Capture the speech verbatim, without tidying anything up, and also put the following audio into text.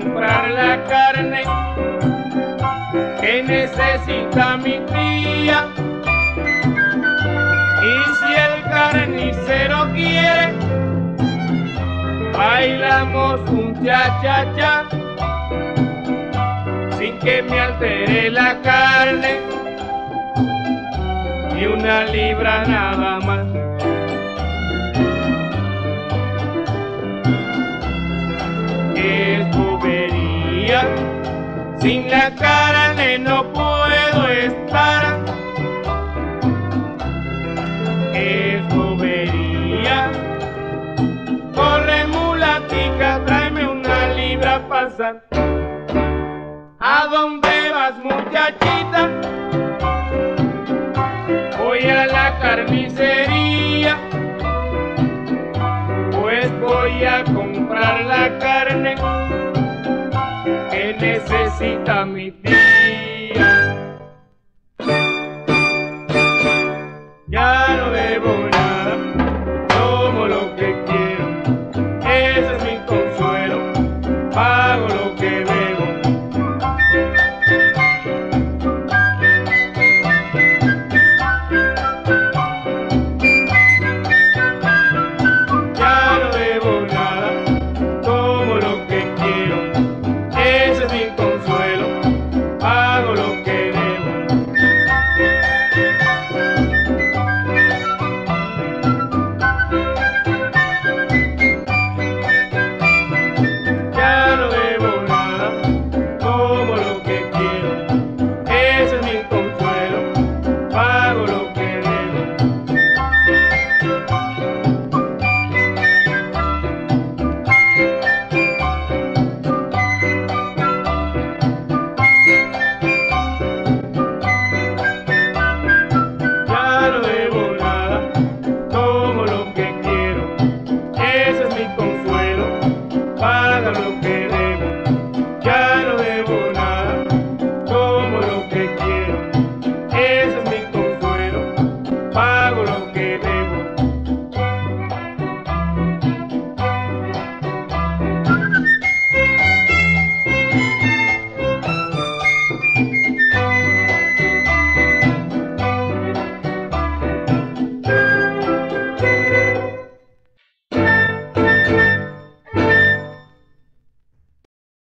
comprar la carne que necesita mi tía. Y si el carnicero quiere, bailamos un cha-cha-cha, sin que me altere la carne, ni una libra nada más. Es bobería, sin la carne no puedo estar. Es bobería, corre mulatica, tráeme una libra pasar. ¿A dónde vas, muchachita? Voy a la carnicería, pues voy a comprar la carne que necesita mi tía.